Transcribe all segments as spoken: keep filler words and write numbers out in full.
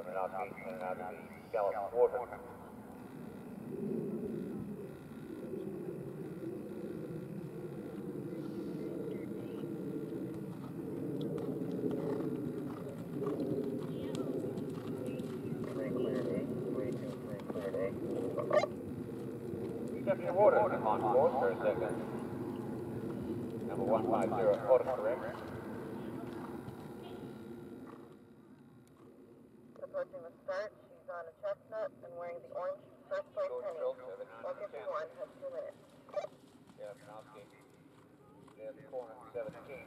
we're not being out of the shallow water. Three cleared eight, three, two, three cleared eight. Step your water on course for a second. Number one five zero, autocorrect. Approaching the start, she's on a chestnut and wearing the orange first place penny. one fifty-one has two minutes. Yeah, Penalski. There's corner seventeen.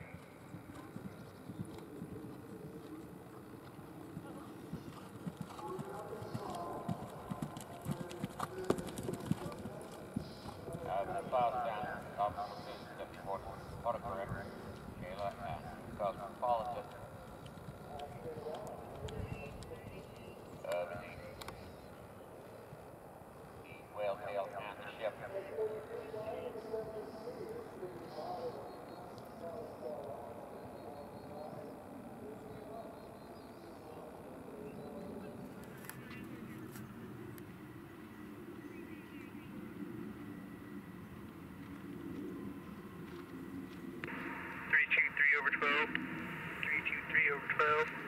Uh, the files down, top of the fifty-four, autocorrect. Kayla and Cosmopolitan. Uh, the whale tail and the ship. three two three over twelve. three two three over twelve.